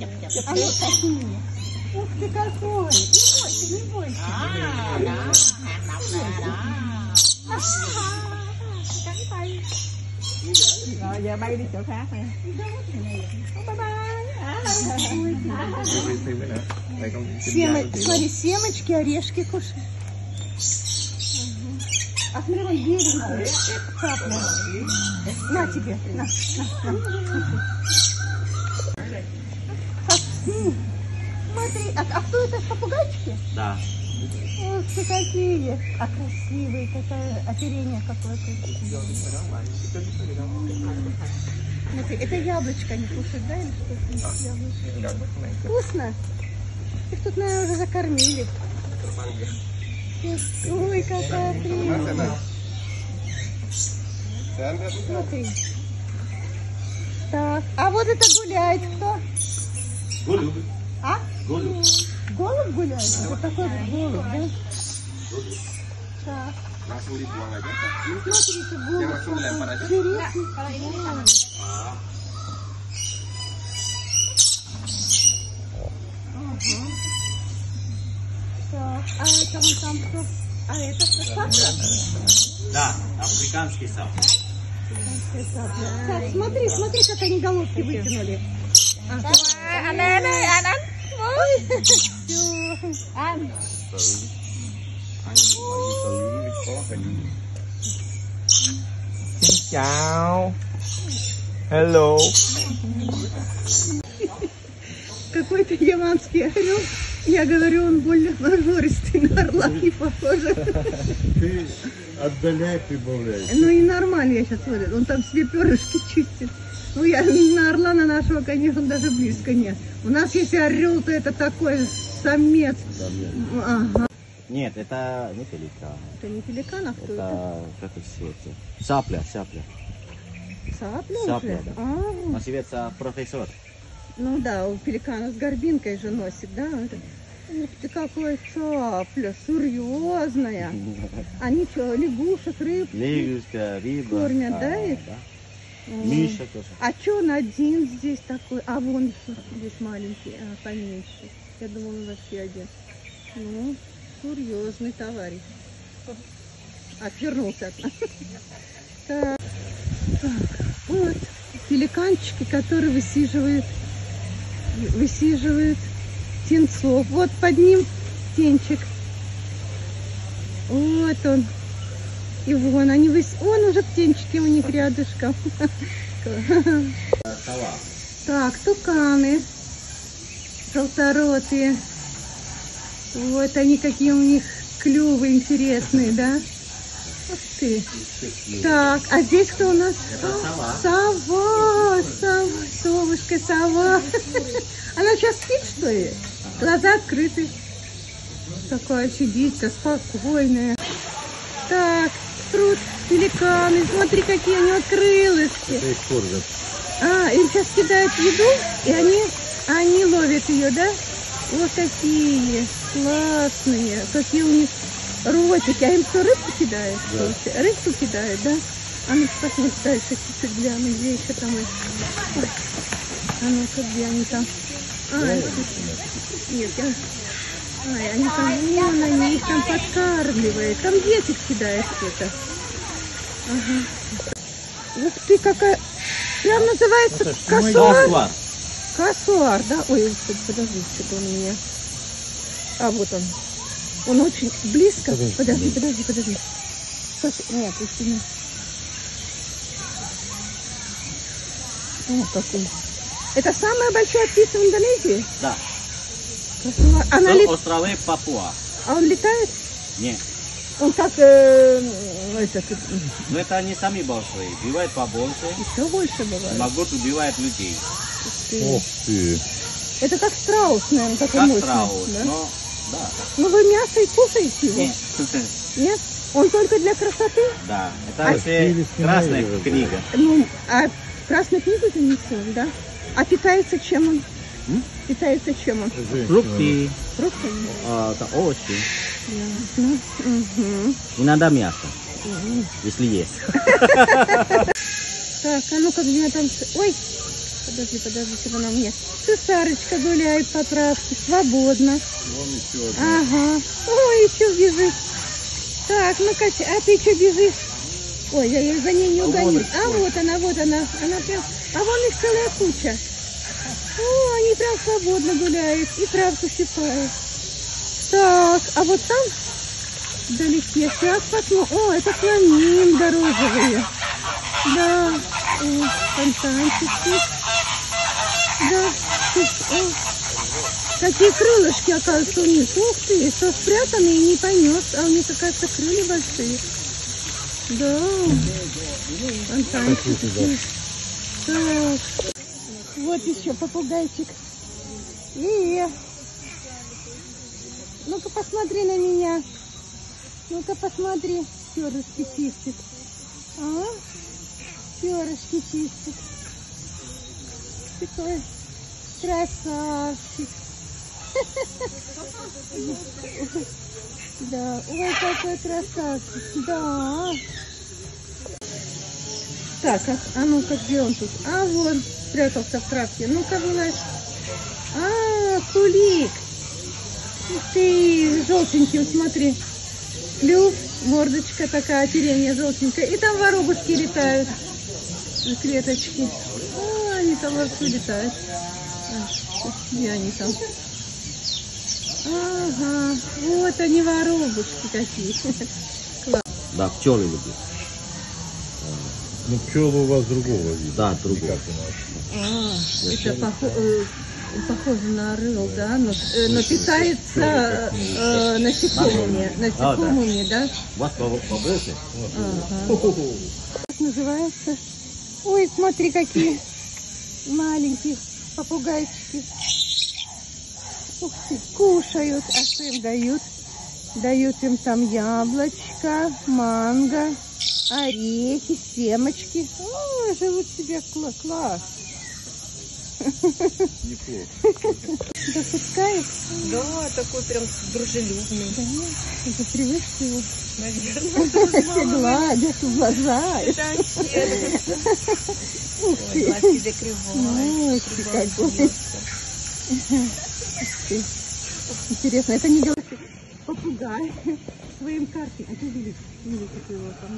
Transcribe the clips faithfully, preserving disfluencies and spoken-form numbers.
А ну сними. Ух ты какой! Не бойся, не бойся. Rồi giờ bay đi chỗ khác này. Bye bye. Смотри, семечки, орешки кушай. А смотри, вон беленькие. Цапля. На тебе. На, на, на. Смотри, а, а кто это, попугайчики? Да. Ух ты какие! А красивые, какое оперение какое-то. Смотри, это яблочко они кушают, да, или что? Яблочко. Вкусно? Их тут, наверное, уже закормили. Ой, какая прелесть. Смотри. Так, а вот это гуляет кто? Голубь. А? Голубь. Голубь гуляет? Вот такой вот голубь, да? Так. Смотрите, голубь. Интересный. Ага. Так, а это вон там кто? А это что, сапля? Да, африканский сапля. Так, смотри, смотри, как они головки вытянули. Xin chào. Hello. Какой-то яманский орел. Я говорю, он больно нажористый, на орла не похоже. Ты отдаляй, прибавляй. Ну и нормально, я сейчас смотрю. Он там себе перышки чистит. Ну, я на орла на нашего, конечно, даже близко нет. У нас, если орел, то это такой самец. Ага. Нет, это не пеликан. Это не пеликан, а кто это? Это, как это, сапля, сапля. Цапля Сапля, уже? да. А, Называется профессор. ну да, у пеликана с горбинкой же носит, да? Это... Ух ты, какой цапля, серьезная. Они что, лягушек, рыб? Лягушка, рыба. Кормят, а, да, их? Да. О. Миша тоже. А что он один здесь такой? А вон еще здесь маленький, а, поменьше. Я думала, он вообще один. Ну, серьезный товарищ. Отвернулся от нас. Так, так, вот пеликанчики, которые высиживают, высиживают птенцов. Вот под ним птенчик. Вот он. И вон они выс... Вон уже птенчики у них рядышком. Так, туканы. Желторотые. Вот они какие у них клювы интересные, да? Ух ты. Так, а здесь кто у нас? Сова. Сова, сова, совушка, сова. Она сейчас спит, что ли? Глаза открыты. Такая сидит-то спокойная. Так, пруд, пеликаны. Смотри, какие у него крылышки. А, им сейчас кидают еду, и они, они ловят ее, да? Вот такие классные. Какие у них ротики. А им что, рыбку кидают? Да. Рыбку кидают, да? А ну посмотри дальше, чуть-чуть гляну, где еще там их. Ой. А ну-ка, где они там? А, нет, я... Ай, они там, вон они их там подкармливают. Там дети кидают что-то. Ага. Ух ты, какая... Прям называется косуар. Косуар, да? Ой, подожди, что-то он у меня... А, вот он. Он очень близко. Подожди, подожди, подожди. подожди. Нет, еще не... О, какой. Это самая большая птица в Индонезии? Да. Косуар. Она лет... Островы Папуа. А он летает? Нет. Он как... Э, этот... Но это они сами большие. Бывает побольше. Еще больше бывает. Могут убивать людей. Ох ты. Это как страус, наверное, такой Как мощный. страус. Да? Но, да. Ну вы мясо и кушаете его? Нет. Нет? Он только для красоты? Да. Это А вообще красная книга. Ну, а красную книгу занесем, да? А питается чем он? М? Питается чем он? Фрукты. Фрукты? А, это овощи. Ясно. Угу. Иногда мясо. Угу. Если есть. Так, а ну-ка, где там... Ой, Подожди, подожди, чтобы она мне. Цесарочка гуляет по травке, свободно. Вон еще одна. Ага. Ой, еще бежит. Так, ну-ка, а ты что бежишь? Ой, я, я за ней не угонюсь. А вот она, вот она. Она прям... А вон их целая куча. О, они прям свободно гуляют и травку щипают. Так, а вот там вдалеке. Сейчас посмотрим. О, это фламинго розовые. Да. О, фонтанчики. Да. О, какие крылышки, оказывается, у них. Ух ты, что спрятаны и не понес. А у них, оказывается, крылья большие. Да. Фонтанчики. Так. Вот еще попугайчик. И ну-ка посмотри на меня. Ну-ка посмотри. Перышки чистит. А? Перышки чистит. Такой красавчик. Да. Ой, какой красавчик. Да. Так, а, а ну-ка, где он тут? А, вон, спрятался в травке. Ну-ка, вылазь. А, кулик. Ух ты, желтенький, смотри. Клюв, мордочка такая, оперение желтенькая. И там воробушки летают. Клеточки. А, они там вовсю летают. А, где они там? Ага, вот они, воробушки какие. Да, пчелы любят. Ну, пчелы у вас другого вида. Да, другого. Как у нас. А, это похо э, похоже на орел, да? Но, э, но питается э, насекомыми. Насекомыми, да? У вас побольше? Ага. Как называется? Ой, смотри, какие маленькие попугайчики. Ух ты, кушают. А что им дают? Дают им там яблочко, манго, орехи, семечки. О, живут себе класс. класс. Неплохо. Допускаешь? Да, такой прям дружелюбный. Да, ты привык к его. Наверное, Все гладят, ублажают. это вообще. Ух Ой, ты. глаз тебе кривой. Ой, ты какой. Ты. Интересно, это не делает попугай своим карте. А ты видишь, видишь, какой его там.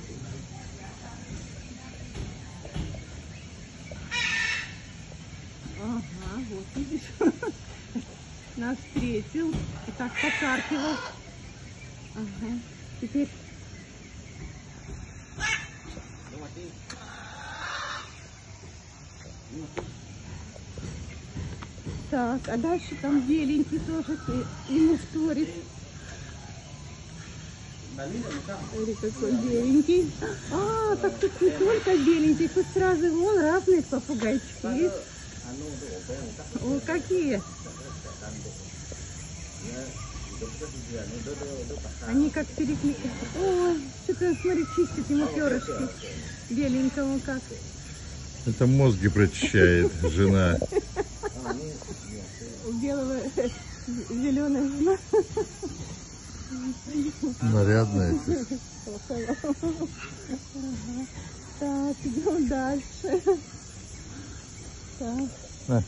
Ага, вот видишь. Нас встретил и так покаркивал. Ага, теперь. Так, а дальше там беленький тоже ему вторит. Смотри, какой беленький. А, так тут не только беленький, тут сразу вон разные попугайчики есть. О, какие! Они как перекликаются. Ой, что-то, смотри, чистит ему перышки. Беленького как. Это мозги прочищает жена. У белого зеленая жена. Нарядная. Так, идем дальше. Так. А.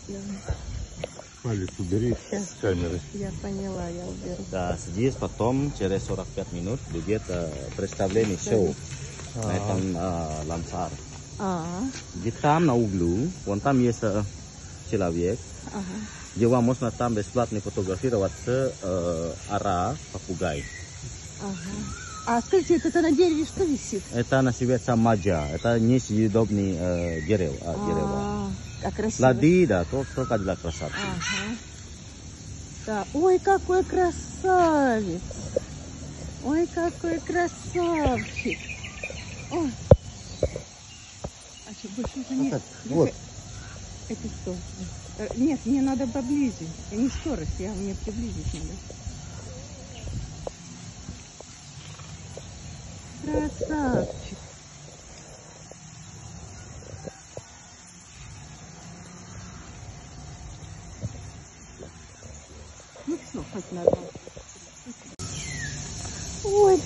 Палец убери Сейчас. с камеры. Я поняла, я уберу. Да, здесь потом, через сорок пять минут, будет э, представление шоу на этом э, лампар. А, Где там на углу, вон там есть э, человек, ага. где вам можно там бесплатно фотографироваться э, ара попугай. Ага. А скажите, это на дереве что висит? Это называется маджа, это несъедобный э, дерево. А, дерево. А, как красиво. Плоды, да, только, только для красоты. Ага. Да. Ой, какой красавец! Ой, какой красавчик! Ой. А что, больше уже нет? Вот. Это что? Э, Нет, мне надо поближе. Я не скорость, я мне приблизить надо. Красавчик. Ну все, хоть надо. Ой,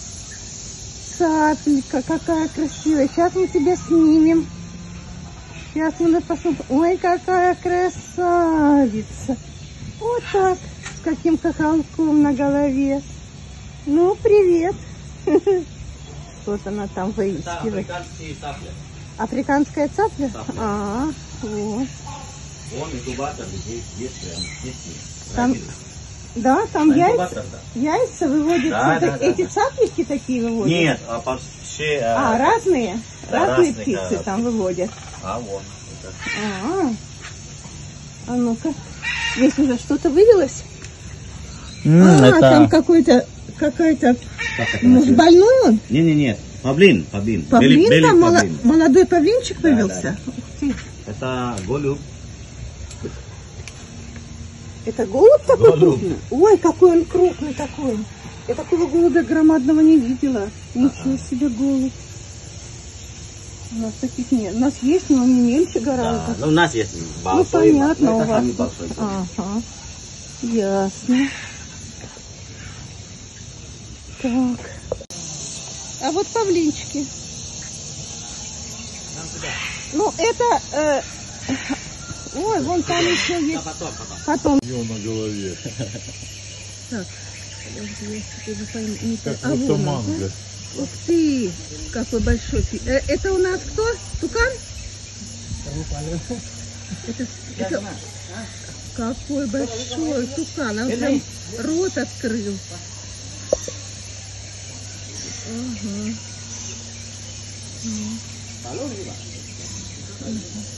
цапелька какая красивая. Сейчас мы тебя снимем. Сейчас мы нас посмотрим. Ой, какая красавица. Вот так, с каким хохолком на голове. Ну, привет. Что-то она там выискивает. Африканская цапля? Цапля. А, вот. Вон инкубатор здесь, здесь прям, здесь. Там, да, там На яйца, инкубатор, да. яйца выводят. Да, это- да, да, эти да. цаплики такие выводят? Нет, а вообще... А, разные? Да, разные разные, птицы да. там выводят. А, вон. это. А, а ну-ка. Здесь уже что-то вывелось? а, там какой-то, какой-то, Как это может, называется? больной он? Не-не-не, павлин, павлин. Павлин Бели- там, белый моло- павлин. молодой павлинчик Да, вывелся? да. Ух ты. Это голубь. Это голубь такой Голубь. крупный? Ой, какой он крупный такой. Я такого голубя громадного не видела. Ничего себе голубь. У нас таких нет. У нас есть, но они мельче Да, гораздо. ну у нас есть Ну, большой. понятно, это у вас. самый тут. большой. Ага. Ясно. Так. А вот павлинчики. Ну, это... э, Ой, вон там еще есть. Потом, потом. Потом. У него на голове. Так. Подожди, я теперь не пойму. Не Как пойму. А, будто вон он, манго. да? Ух ты, какой большой. пи- э, Это у нас кто? Тукан? Это, это какой большой тукан. Он прям рот открыл. Ага. Ага.